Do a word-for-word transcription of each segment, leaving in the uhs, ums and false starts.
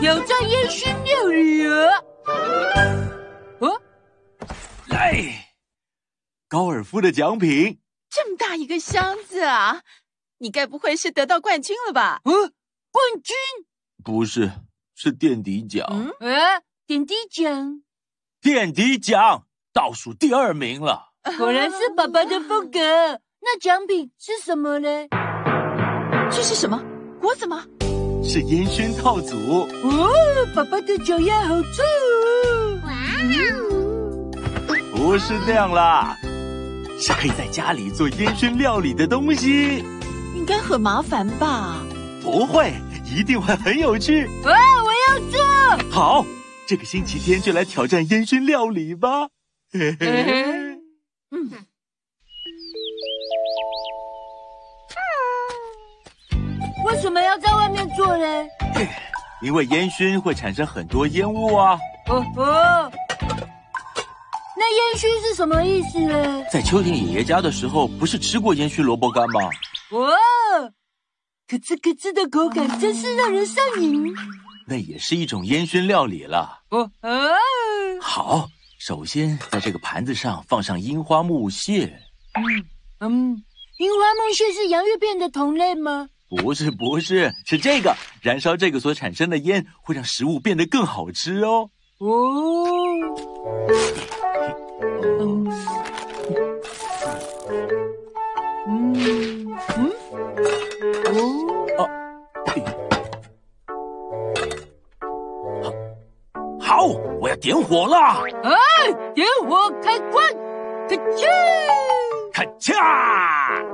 挑战烟熏料理啊！哦， 来，高尔夫的奖品。 这么大一个箱子啊！你该不会是得到冠军了吧？ 嗯，冠军？ 不是，是垫底奖。 嗯， 啊，点滴奖。 垫底奖倒数第二名了。 果然是爸爸的风格。那奖品是什么呢？ 这是什么？果子吗？ 是烟熏套组。 哦，爸爸的脚丫好粗。 哇哦！ 不是那样啦，是可以在家里做烟熏料理的东西。 应该很麻烦吧？ 不会，一定会很有趣。 哇，我要做！ 好，这个星期天就来挑战烟熏料理吧。嘿嘿。 嗯。 为什么要在外面做呢？ 因为烟熏会产生很多烟雾啊。 哦哦，那烟熏是什么意思呢？ 在秋田爷爷家的时候，不是吃过烟熏萝卜干吗？ 哇，咯吱咯吱的口感真是让人上瘾。 那也是一种烟熏料理了。 哦哦， 好，首先在这个盘子上放上樱花木屑。 嗯嗯，樱花木屑是洋芋片的同类吗？ 不是不是，是这个，燃烧这个所产生的烟会让食物变得更好吃哦。 哦，嗯嗯嗯，哦， 好，我要点火了！ 哎，点火开关，咔嚓， 咔嚓！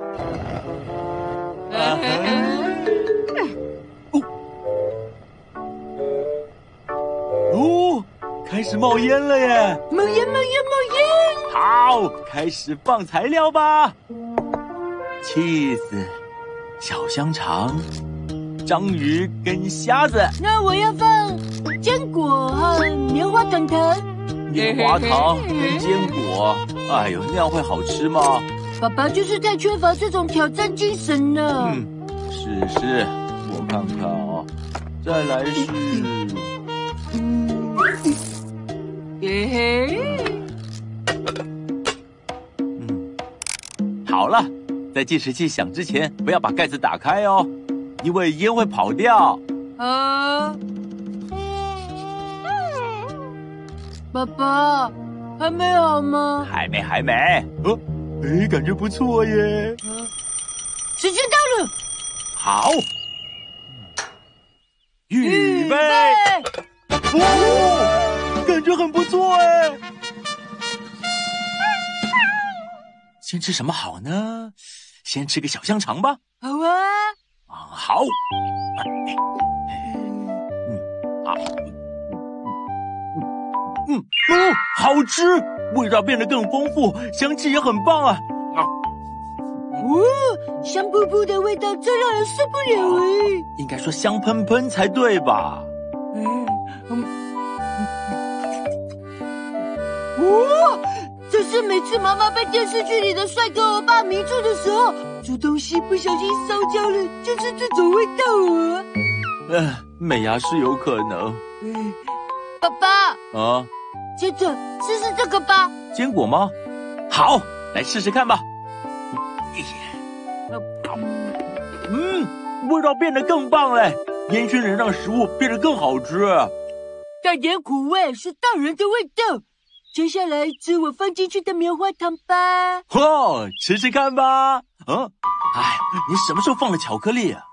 哦，开始冒烟了耶！ 冒烟冒烟冒烟！ 好，开始放材料吧。cheese、小香肠、章鱼跟虾子。 那我要放坚果和棉花糖糖。 棉花糖跟坚果，哎呦，那样会好吃吗？ 爸爸就是太缺乏这种挑战精神了。 嗯，是是，我看看啊，再来是， 嗯，嘿嘿， 嗯，好了，在计时器响之前，不要把盖子打开哦，因为烟会跑掉。 啊，爸爸，还没好吗？ 还没，还没。哦，哎，感觉不错耶。 时间到了， 好，预备，哦，感觉很不错哎。先吃什么好呢？先吃个小香肠吧。 好啊。 啊，好。嗯，好。嗯，哦，好吃，味道变得更丰富，香气也很棒啊。 哦，香扑扑的味道真让人受不了哎！ 应该说香喷喷才对吧？ 嗯嗯，哇，这是每次妈妈被电视剧里的帅哥欧巴迷住的时候，煮东西不小心烧焦了，就是这种味道啊。 嗯，美牙是有可能。 嗯，爸爸啊， 接着试试这个吧。 坚果吗？好，来试试看吧。嗯，味道变得更棒嘞！烟熏能让食物变得更好吃。 带点苦味是大人的味道。接下来吃我放进去的棉花糖吧。 哦，吃吃看吧。嗯，哎，你什么时候放了巧克力啊？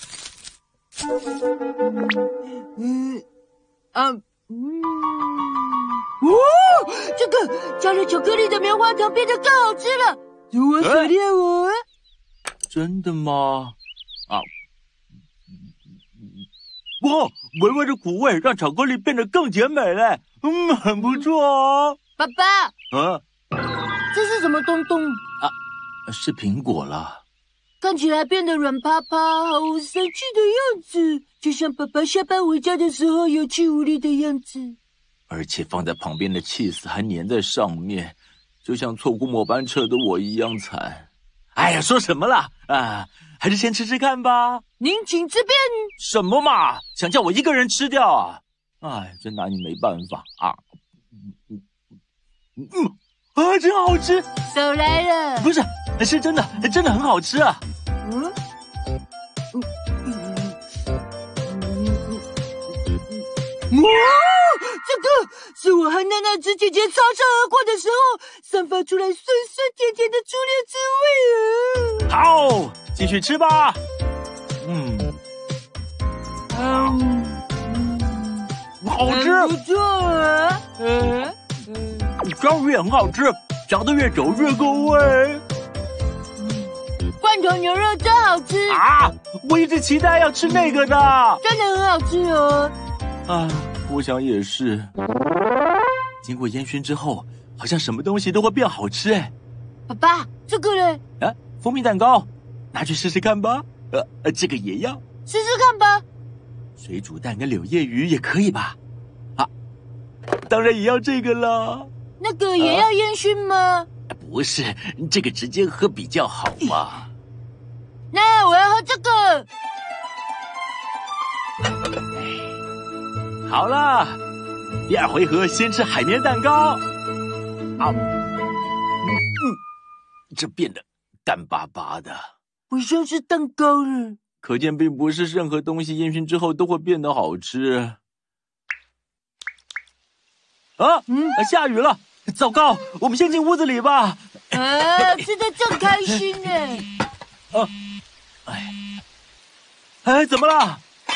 嗯，啊，嗯，哦，这个加了巧克力的棉花糖变得更好吃了，如我所料哦。 真的吗？啊，哇，微微的苦味让巧克力变得更甜美嘞。嗯，很不错哦。 爸爸， 啊， 这是什么东东？ 啊，是苹果啦。 看起来变得软趴趴，毫无生气的样子，就像爸爸下班回家的时候有气无力的样子。 而且放在旁边的cheese还粘在上面，就像错过末班车的我一样惨。哎呀，说什么啦？啊还是先吃吃看吧。 您请自便。 什么嘛，想叫我一个人吃掉啊？哎，真拿你没办法啊！嗯嗯嗯啊，真好吃！ 手来了。 不是，是真的，真的很好吃啊！ 嗯。哇，这个是我和娜娜子姐姐擦身而过的时候散发出来酸酸甜甜的初恋滋味啊！ 好，继续吃吧。嗯， 嗯， 好吃， 不错啊。嗯嗯，章鱼也很好吃，嚼得越久越够味。 罐头牛肉真好吃啊！我一直期待要吃那个的， 真的很好吃哦。 啊，我想也是。经过烟熏之后，好像什么东西都会变好吃哎。 爸爸，这个嘞？ 啊，蜂蜜蛋糕，拿去试试看吧。呃呃，这个也要试试看吧。 水煮蛋跟柳叶鱼也可以吧？啊，当然也要这个了。 那个也要烟熏吗？ 啊、不是，这个直接喝比较好嘛。 那我要喝这个。 好了，第二回合先吃海绵蛋糕。啊，嗯，这变得干巴巴的， 不像是蛋糕了。 可见并不是任何东西烟熏之后都会变得好吃。啊，嗯，下雨了，糟糕，我们先进屋子里吧。 啊，吃得正开心呢。 啊，哎，哎，怎么了？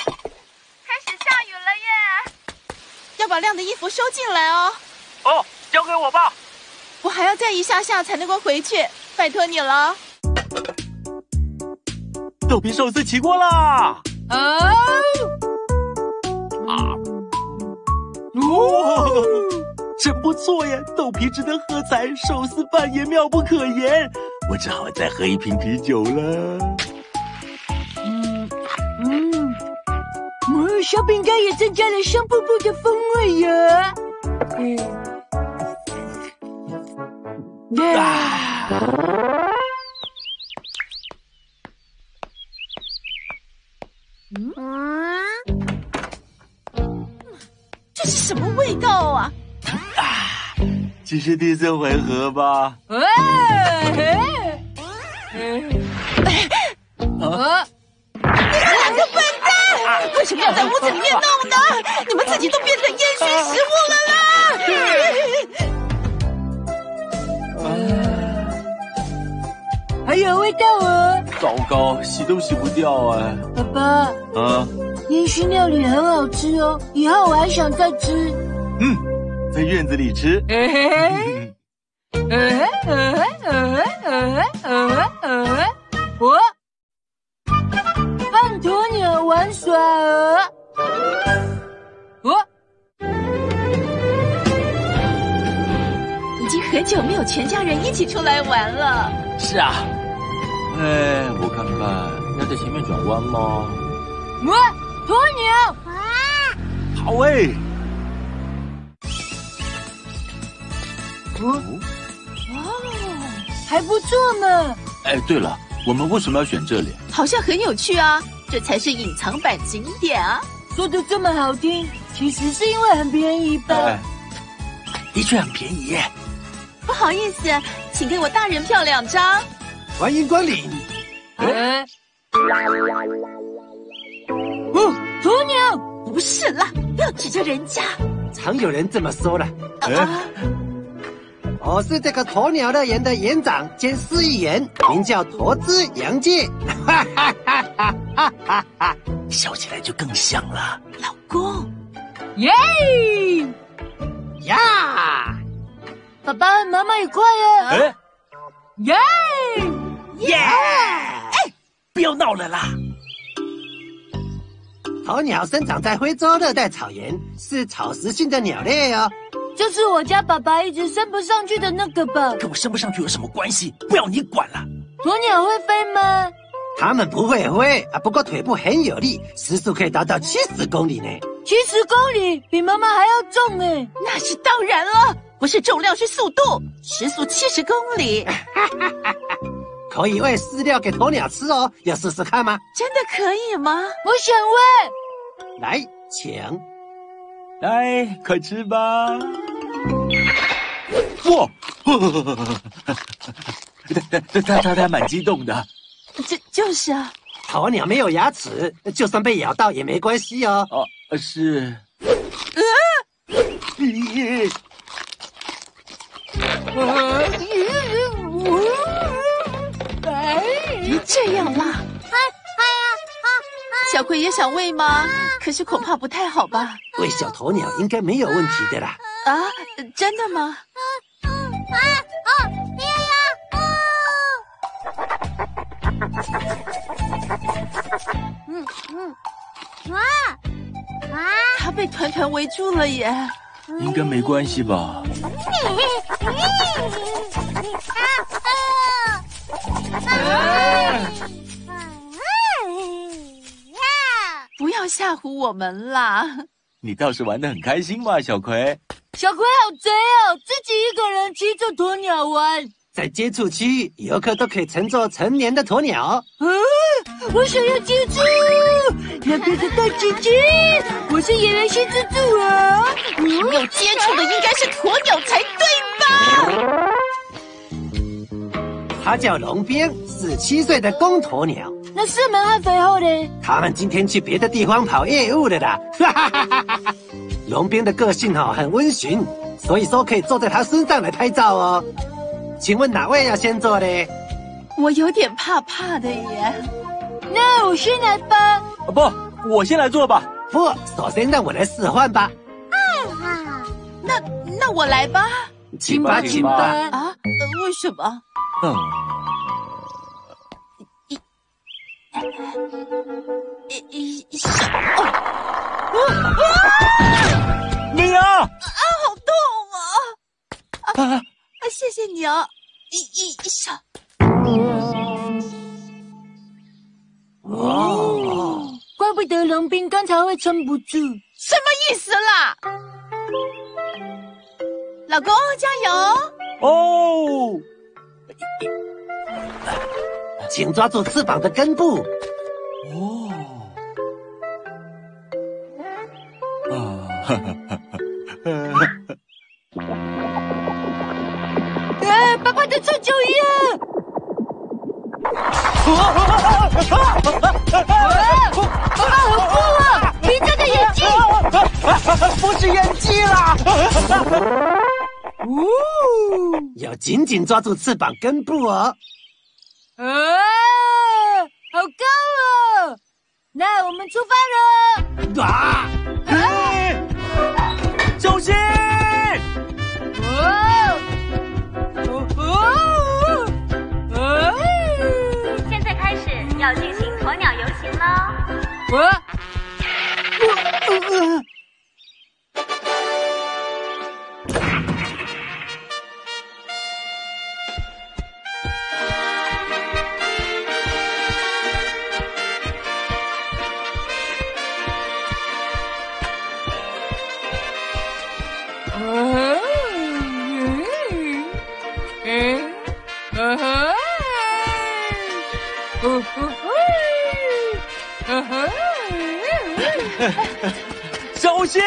要把晾的衣服收进来哦。 哦，交给我吧。 我还要再一下下才能够回去，拜托你了。 豆皮寿司起锅啦！ 啊！ 啊！哦，真不错耶！豆皮值得喝彩，寿司饭也妙不可言。我只好再喝一瓶啤酒了。 嗯嗯。嗯，小饼干也增加了香扑扑的风味呀！嗯，啊， 嗯，这是什么味道啊？ 啊，这是第四回合吧？ 哎，啊！ 两个笨蛋，为什么要在屋子里面弄呢？你们自己都变成烟熏食物了啦！ 还有味道哦！ 糟糕，洗都洗不掉哎！ 爸爸， 啊， 烟熏料理很好吃哦，以后我还想再吃。 嗯，在院子里吃。 嘿嘿嘿，呃呃呃呃呃呃，我。半鸵鸟玩耍鹅，哦， 已经很久没有全家人一起出来玩了。 是啊，哎，我看看，要在前面转弯吗？ 我鸵鸟， 哇， 好哎。 哦，哦，还不错嘛。 哎，对了，我们为什么要选这里？ 好像很有趣啊，这才是隐藏版景点啊！ 说的这么好听，其实是因为很便宜吧？ 哎，的确很便宜耶。 不好意思，请给我大人票两张。 欢迎光临。 哎，哦，鸵鸟， 不是啦，不要指着人家。 常有人这么说了。 啊， 我是这个鸵鸟乐园的园长兼饲育员，名叫驼之杨介。哈哈哈哈哈哈哈！ 笑起来就更像了。 老公， 耶！ 呀！ 爸爸妈妈也快呀！ 哎， 耶！ 耶！哎，不要闹了啦！ 鸵鸟生长在非洲热带草原，是草食性的鸟类哦。 就是我家爸爸一直升不上去的那个吧？ 跟我升不上去有什么关系？不要你管了。 鸵鸟会飞吗？ 它们不会飞啊，不过腿部很有力，时速可以达到七十公里呢。 七十公里比妈妈还要重哎！ 那是当然了，不是重量是速度，时速七十公里。 可以喂饲料给鸵鸟吃哦，要试试看吗？ 真的可以吗？ 我想问， 来，请。 来，快吃吧！哇，它它它它它蛮激动的。 就就是啊。 鸵鸟没有牙齿，就算被咬到也没关系哦。 哦，是。 这样啦。小葵也想喂吗？可是恐怕不太好吧。 喂小鸵鸟应该没有问题的啦。 啊，真的吗？ 嗯嗯，哇哇！ 他被团团围住了耶。 应该没关系吧？ 不要吓唬我们啦！ 你倒是玩得很开心嘛，小葵。 小葵好贼哦，自己一个人骑着鸵鸟玩。 在接触区，游客都可以乘坐成年的鸵鸟。 啊！我想要接触，那边的大姐姐，我是演员新之助啊。 有接触的应该是鸵鸟才对吧？ 它叫龙边，是七岁的公鸵鸟。 那四门和肥后呢？ 他们今天去别的地方跑业务的啦。哈哈哈哈哈！龙边的个性哦很温驯，所以说可以坐在它身上来拍照哦。请问哪位要先做呢？ 我有点怕怕的耶。 那我先来吧。 不，我先来做吧。 不，首先让我来示范吧。 那那我来吧。 请吧，请吧。 啊？为什么？ 嗯。 一一小哦美啊！ 啊，好痛啊！啊，谢谢你啊！一一一小。 哦，怪不得龙兵刚才会撑不住。 什么意思啦？老公，加油！ 哦， 请抓住翅膀的根部。 哦，啊，哈哈哈哈！ 哎，爸爸的臭脚印！爸爸好酷啊！皮特的眼镜， 不是演技啦！ 哦，要紧紧抓住翅膀根部哦。 啊，好高哦！那我们出发了。 啊！ 哎，小心！ 哦哦哦哦！ 现在开始要进行鸵鸟游行喽。 我，呃呃小心！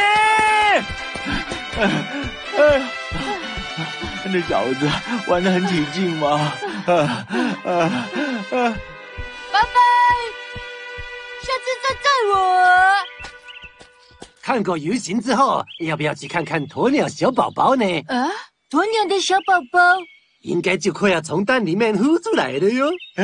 哎，那小子玩得很起劲嘛。啊啊啊！ 拜拜，下次再载我。 看过游行之后，要不要去看看鸵鸟小宝宝呢？ 啊，鸵鸟的小宝宝应该就快要从蛋里面孵出来了哟。 哎，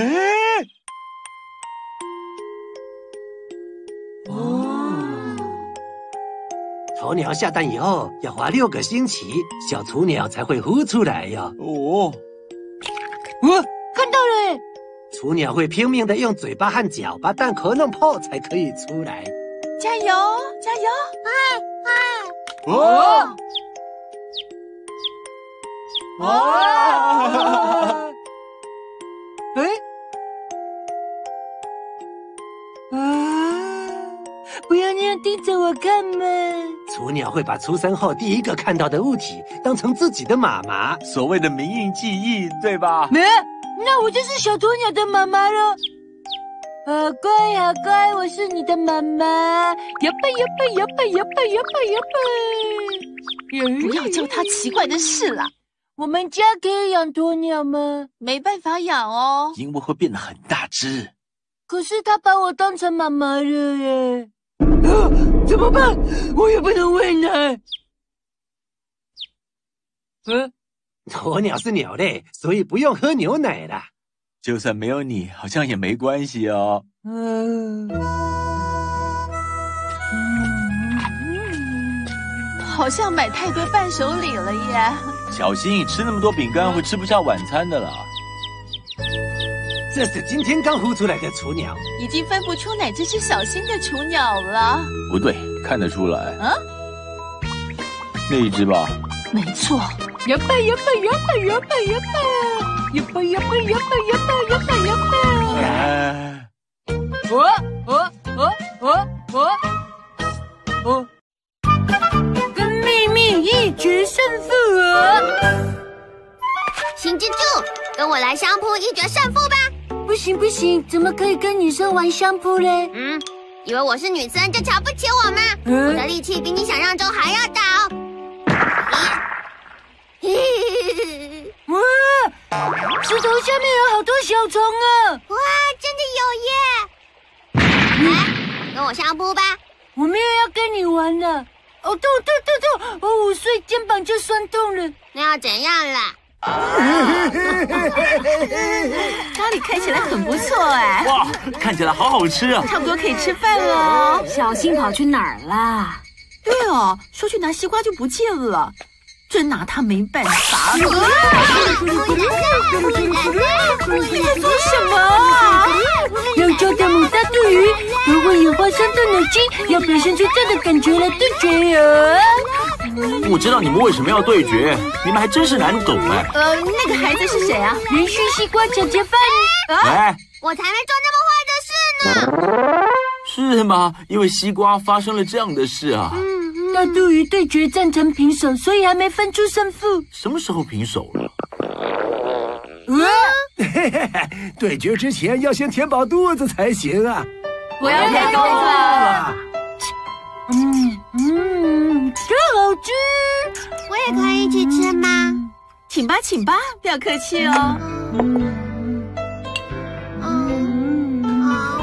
哦，鸵鸟下蛋以后要花六个星期，小雏鸟才会孵出来哟。 哦， 哦， 看到了， 雏鸟会拼命的用嘴巴和脚把蛋壳弄破，才可以出来。 加油，加油！ 哦， 哇！哎，啊！不要那样盯着我看嘛！ 雏鸟会把出生后第一个看到的物体当成自己的妈妈。 所谓的名印记忆，对吧？ 没， 那我就是小鸵鸟的妈妈了。好乖，好乖，我是你的妈妈。摇摆，摇摆，摇摆，摇摆，摇摆，摇摆。 不要叫他奇怪的事啦。 我们家可以养鸵鸟吗？ 没办法养哦， 因为会变得很大只。 可是他把我当成妈妈了耶。啊，怎么办？我也不能喂奶。嗯， 鸵鸟是鸟类，所以不用喝牛奶啦。 就算没有你，好像也没关系哦。 嗯。 好像买太多伴手礼了耶。 小心，吃那么多饼干会吃不下晚餐的啦。 这是今天刚孵出来的雏鸟， 已经分不出哪只是小新的雏鸟了。 不对，看得出来。 嗯， 那一只吧。 没错。 摇摆，摇摆，摇摆，摇摆，摇摆，摇摆，摇摆，摇摆，摇摆，摇摆，摇摆。 哎， 我，我，我，我，我，我。跟秘密一决胜负啊！ 新之助，跟我来相扑一决胜负吧！ 不行不行，怎么可以跟女生玩相扑嘞？ 嗯，以为我是女生就瞧不起我吗？嗯、我的力气比你想象中还要大哦！ 哇，石头下面有好多小虫啊！ 哇，真的有耶！来，跟我相扑吧！ 我没有要跟你玩了。哦，痛痛痛痛！我五岁肩膀就酸痛了。 那要怎样啦？ 咖喱看起来很不错哎！ 哇，看起来好好吃啊！ 差不多可以吃饭了。 小新跑去哪儿啦？ 对哦，说去拿西瓜就不见了，真拿他没办法。你在做什么啊？ 要教的母大肚鱼不会演化生动脑筋，要表现出这样的感觉来对决啊！ 不知道你们为什么要对决，你们还真是难懂哎。 呃，那个孩子是谁啊？ 连续西瓜抢劫犯。 哎， 我才没做那么坏的事呢。 是吗？因为西瓜发生了这样的事啊。 嗯，大肚鱼对决战成平手，所以还没分出胜负。 什么时候平手了？ 啊！ 对决之前要先填饱肚子才行啊！ 我要开工了。 嗯嗯，真好吃！ 我也可以一起吃吗？ 请吧，请吧，不要客气哦。 嗯嗯好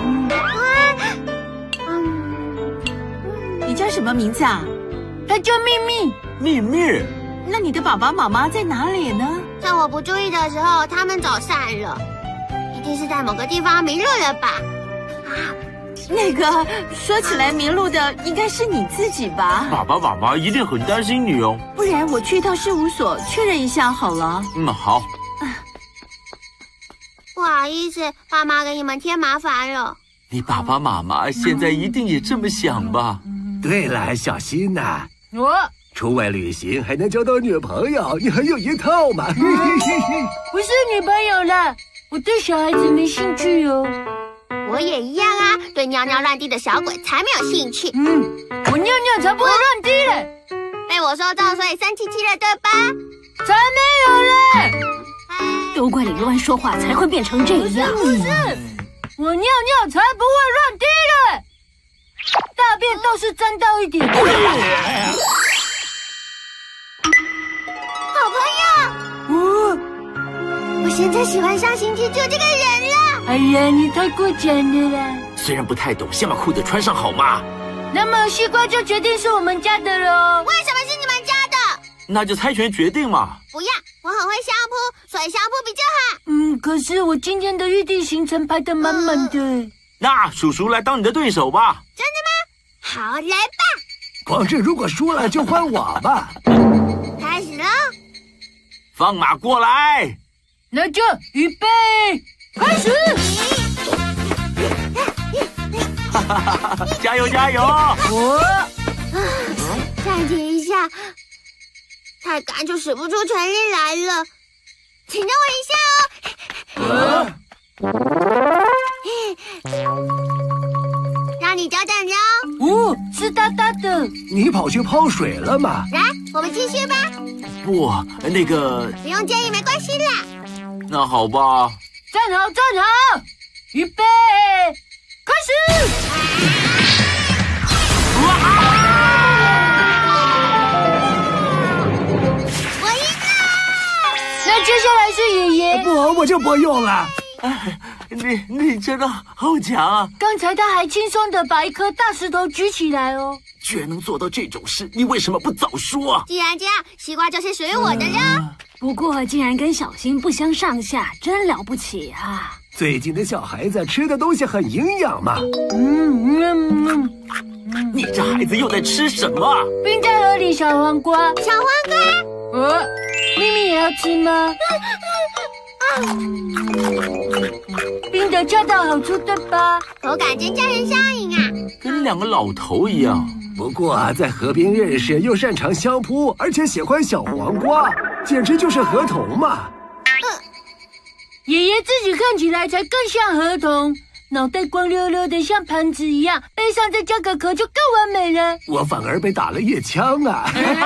嗯， 你叫什么名字啊？ 它叫秘密。 秘密？ 那你的爸爸妈妈在哪里呢？ 趁我不注意的时候，他们走散了，一定是在某个地方迷路了吧？啊！ 那个说起来迷路的应该是你自己吧？ 爸爸妈妈一定很担心你哦。 不然我去一趟事务所确认一下好了。 嗯，好。 不好意思，爸妈给你们添麻烦了。 你爸爸妈妈现在一定也这么想吧？ 对了，小新呐、啊， 我出外旅行还能交到女朋友，你很有一套嘛。 不是女朋友啦，我对小孩子没兴趣哦。 我也一样啊，对尿尿乱滴的小鬼才没有兴趣。 嗯，我尿尿才不会乱滴嘞。 被我说中，所以生气气了，对吧？ 才没有嘞！ 都怪你乱说话，才会变成这样。 不是，不是我尿尿才不会乱滴嘞。大便倒是沾到一点。 好朋友， 哦， 我现在喜欢上新之助这个人了。 哎呀，你太过奖了啦！ 虽然不太懂，先把裤子穿上好吗？ 那么西瓜就决定是我们家的喽。 为什么是你们家的？ 那就猜拳决定嘛。 不要，我很会相扑，所以相扑比较好。 嗯，可是我今天的预定行程排得满满的。嗯、 那叔叔来当你的对手吧。 真的吗？好，来吧。 广志如果输了就换我吧。 开始喽！ 放马过来！ 那就预备。开始！ 哈哈哈哈！加油加油！ 我暂停一下，太赶就使不出全力来了，请让我一下哦。让你久等了哦。哦，湿哒哒的。 你跑去泡水了吗？ 来，我们继续吧。 不，那个不用介意，没关系啦。 那好吧。 站好，站好，预备，开始！ 我赢了！ 那接下来是爷爷。 不，我就不用了。 哎，你你真的好强啊！ 刚才他还轻松的把一颗大石头举起来哦。 居然能做到这种事，你为什么不早说啊？ 既然这样，西瓜就是属于我的了。 不过竟然跟小新不相上下，真了不起啊！ 最近的小孩子吃的东西很营养嘛。 嗯嗯嗯嗯，你这孩子又在吃什么？ 冰在河里小黄瓜。 小黄瓜。 呃，咪咪也要吃吗？冰的恰到好处，对吧？ 口感真叫人上瘾啊！ 跟两个老头一样。 不过啊，在河边认识又擅长相扑，而且喜欢小黄瓜，简直就是合同嘛！ 爷爷自己看起来才更像合同，脑袋光溜溜的像盘子一样，背上再加个壳就更完美了。 我反而被打了夜枪啊！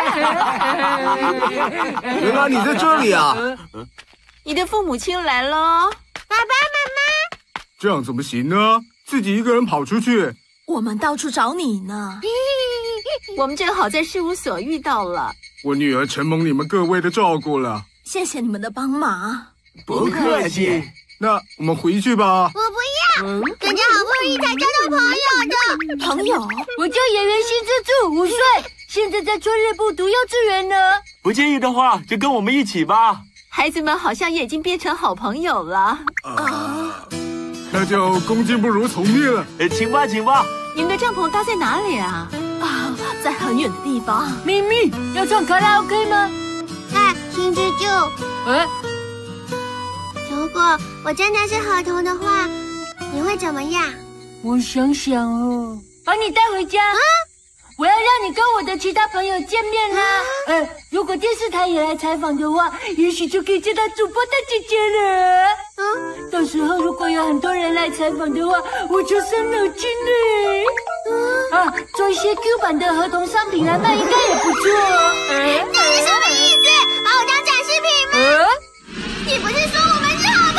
原来你在这里啊！ 你的父母亲来了， 爸爸妈妈。 这样怎么行呢？自己一个人跑出去。 我们到处找你呢。我们正好在事务所遇到了。 我女儿承蒙你们各位的照顾了， 谢谢你们的帮忙。 不客气。 那我们回去吧。 我不要，人家好不容易才交到朋友的。 朋友， 我叫演员新之助，五岁，现在在春日部读幼稚园呢。 不介意的话，就跟我们一起吧。 孩子们好像也已经变成好朋友了。 啊，那就恭敬不如从命了。 呃，请吧，请吧。 你们的帐篷搭在哪里啊？啊，在很远的地方。 咪咪，要唱卡拉 OK 吗？ 哎，新之助， 呃， 如果我真的是合同的话，你会怎么样？ 我想想哦，把你带回家。啊，我要让你跟我的其他朋友见面啦。呃，如果电视台也来采访的话，也许就可以见到主播大姐姐了。嗯，到时候如果有很多人来采访的话，我就伤脑筋嘞。嗯，啊，做一些 Q 版的合同商品来卖，应该也不错哦。呃， 这是什么意思？把我当展示品吗？ 呃， 你不是说我们是好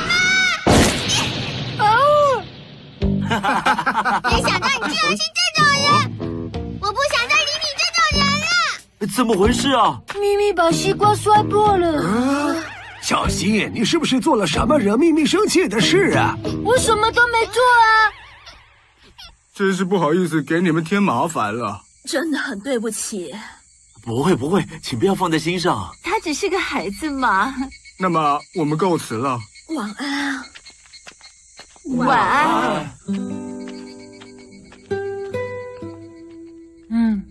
朋友吗？哦，没想到你居然是这种人！我不想再理你这种人了。 怎么回事啊？ 咪咪把西瓜摔破了。 啊，小新，你是不是做了什么惹秘密生气的事啊？ 我什么都没做啊。 真是不好意思给你们添麻烦了。 真的很对不起。 不会不会，请不要放在心上。 他只是个孩子嘛。 那么我们告辞了。 晚安。 晚安。嗯。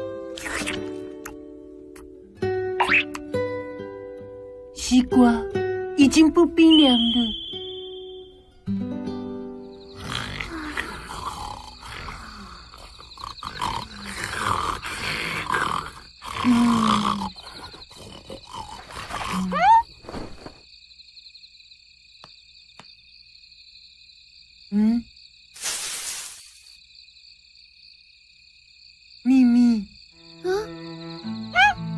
西瓜已经不冰凉了。嗯，秘密。嗯，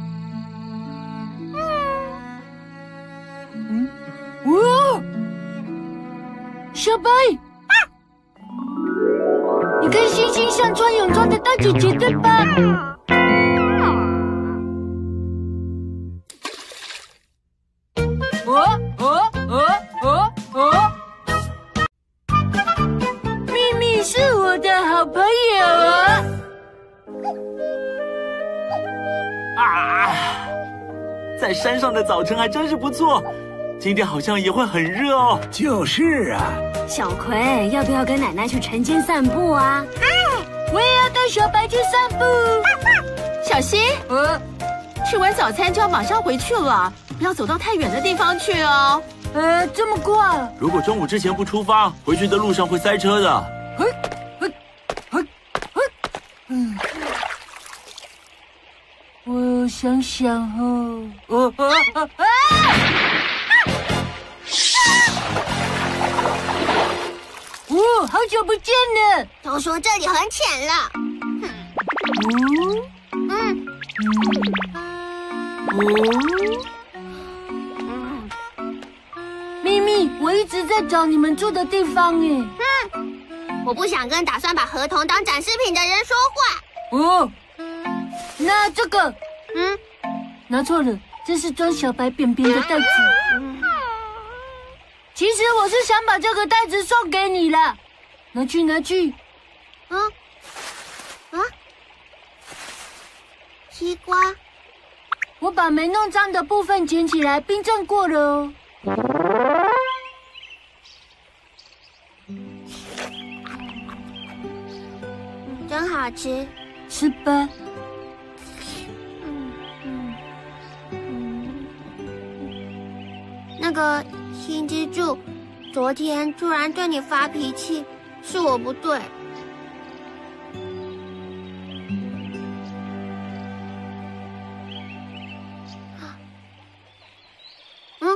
嗯，哇，小白，你跟星星像穿泳装的大姐姐对吧？哦哦哦哦哦！秘密是我的好朋友啊！啊，在山上的早晨还真是不错，今天好像也会很热哦。 就是啊。 小葵，要不要跟奶奶去晨间散步啊？ 哎，我也要带小白去散步。 小新， 呃， 吃完早餐就要马上回去了，不要走到太远的地方去哦。 呃，这么快？ 如果中午之前不出发，回去的路上会塞车的。 嘿，嘿，嘿，嘿，嗯，我想想哦，哦哦哦啊！哦，好久不见了。 都说这里很浅了。 嗯嗯嗯。 在找你们住的地方耶。 哼，我不想跟打算把河童当展示品的人说话。 哦，那这个， 嗯， 拿错了，这是装小白便便的袋子。 嗯， 其实我是想把这个袋子送给你啦，拿去拿去。 嗯，啊，西瓜， 我把没弄脏的部分捡起来冰镇过了哦。 真好吃。 吃吧。 嗯嗯嗯。那个新之助，昨天突然对你发脾气，是我不对。嗯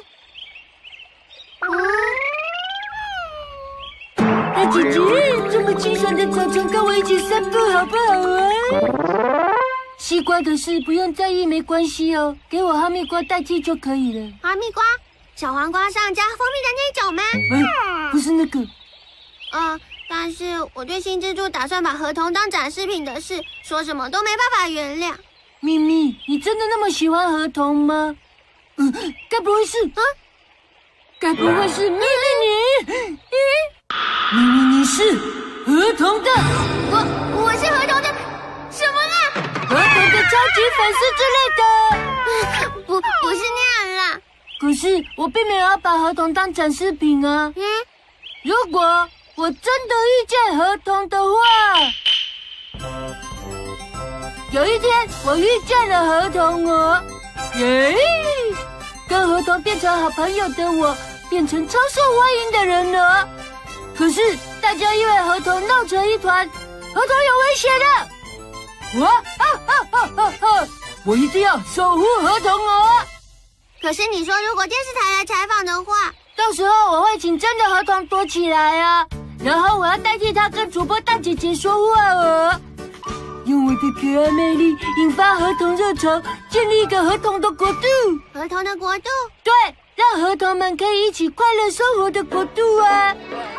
嗯。 大姐姐，这么清爽的早晨，跟我一起散步好不好啊？西瓜的事不用在意，没关系哦，给我哈密瓜代替就可以了。 哈密瓜，小黄瓜上加蜂蜜的那种吗？ 嗯，不是那个。 呃，但是我对新之助打算把河童当展示品的事，说什么都没办法原谅。 咪咪，你真的那么喜欢河童吗？嗯，该不会是啊？该不会是咪咪你？咦，咪咪你是河童的？ 我我是河童的什么呢？ 河童的超级粉丝之类的？ 不，不是那样啦。 可是我并没有要把河童当展示品啊。 嗯， 如果我真的遇见河童的话，有一天我遇见了河童哦，耶！跟河童变成好朋友的我，变成超受欢迎的人了。可是大家因为河童闹成一团，河童有危险了。我啊啊啊啊啊！我一定要守护河童哦。 可是你说，如果电视台来采访的话， 到时候我会请真的河童躲起来啊，然后我要代替他跟主播大姐姐说话哦，用我的可爱魅力引发河童热潮，建立一个河童的国度。 河童的国度？ 对，让河童们可以一起快乐生活的国度啊！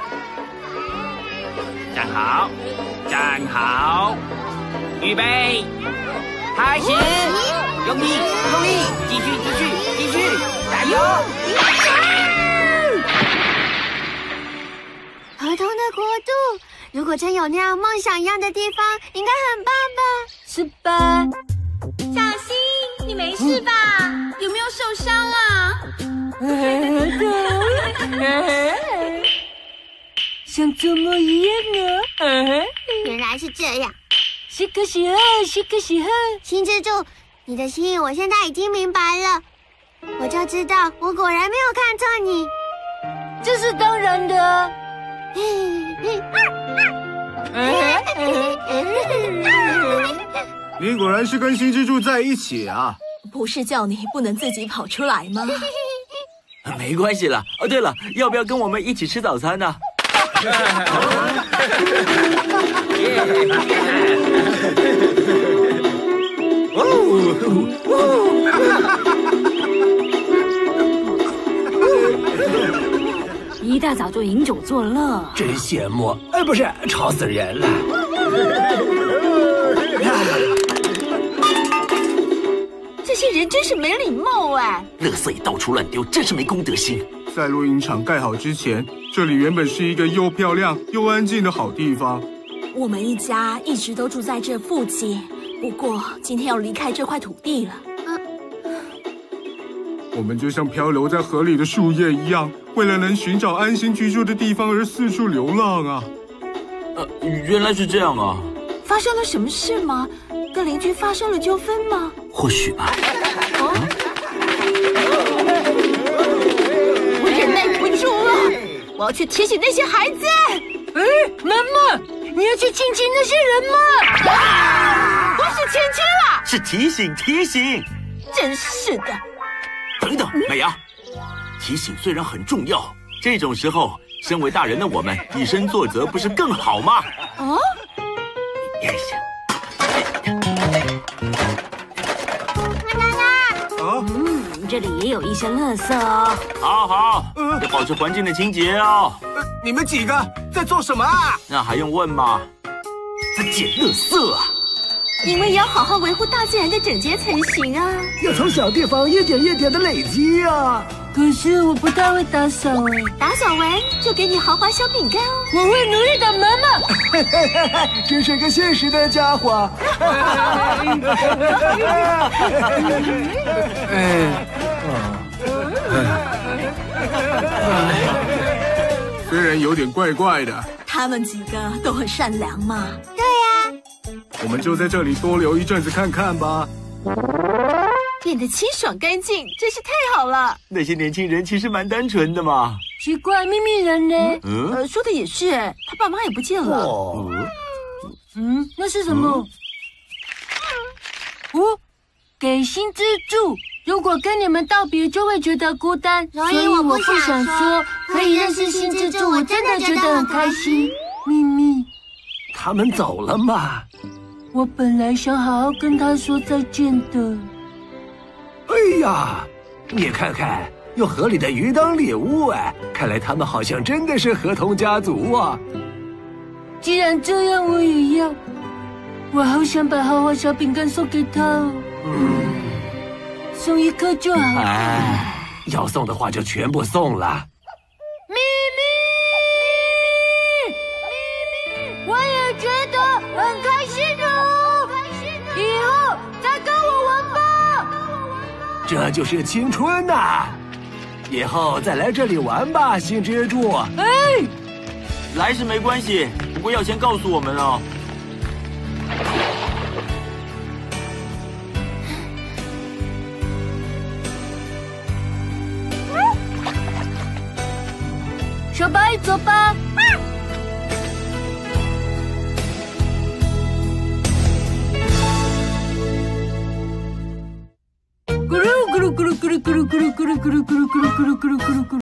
站好，站好，预备，开始！用力，用力，继续，继续，继续，加油！ 河童的国度，如果真有那样梦想一样的地方，应该很棒吧？ 是吧？ 小新，你没事吧？嗯、有没有受伤啊？ 像做梦一样啊！ 原来是这样。 是个喜贺，是个喜贺。 新之助，你的心意我现在已经明白了，我就知道我果然没有看错你。 这是当然的啊。 你果然是跟新之助在一起啊！ 不是叫你不能自己跑出来吗？ 没关系啦。哦，对了，要不要跟我们一起吃早餐呢？ 一大早就饮酒作乐， 真羡慕。哎，不是，吵死人了。 这些人真是没礼貌哎！ 垃圾也到处乱丢，真是没公德心。 在录音厂盖好之前，这里原本是一个又漂亮又安静的好地方。 我们一家一直都住在这附近，不过今天要离开这块土地了。 我们就像漂流在河里的树叶一样，为了能寻找安心居住的地方而四处流浪啊！ 呃，原来是这样啊！ 发生了什么事吗？跟邻居发生了纠纷吗？ 或许吧。 哦，我忍耐不住了，我要去提醒那些孩子。 哎，妈妈，你要去亲亲那些人吗？ 啊、不是亲亲啦， 是提醒提醒。 真是的。 等等，美伢，提醒虽然很重要， 这种时候，身为大人的我们以身作则，不是更好吗？ 哦。 哎呀！ 妈妈， 啊， 嗯，这这里也有一些垃圾哦。 好好，要保持环境的清洁哦。 呃，你们几个在做什么啊？ 那还用问吗？ 在捡垃圾啊！ 你们也要好好维护大自然的整洁才行啊！ 要从小地方一点一点的累积啊！ 可是我不太会打扫哎。 打扫完就给你豪华小饼干哦。 我会努力的，妈妈。 真是个现实的家伙。 虽然有点怪怪的， 他们几个都很善良嘛。 对呀、 我们就在这里多留一阵子看看吧。 变得清爽干净，真是太好了。 那些年轻人其实蛮单纯的嘛。 奇怪，秘密人呢？ 嗯， 呃，说的也是，他爸妈也不见了。 哦， 嗯，那是什么？哦，给新之助。如果跟你们道别，就会觉得孤单， 所以我不想说。 可以认识新之助，我真的觉得很开心。秘密， 他们走了吗？ 我本来想好好跟他说再见的。 哎呀，你看看，有河里的鱼当礼物哎，看来他们好像真的是河童家族啊。 既然这样，我也要。我好想把豪华小饼干送给他哦。嗯，送一颗就好。 哎，要送的话就全部送了。 咪咪，咪咪，我也觉得很开心哦。以后再跟我玩吧。 这就是青春呐、啊！以后再来这里玩吧，新之助。 哎， 来是没关系，不过要先告诉我们哦。 小白，走吧。咕噜咕噜咕噜咕噜咕噜咕噜咕噜咕噜咕噜咕噜咕噜咕噜咕噜。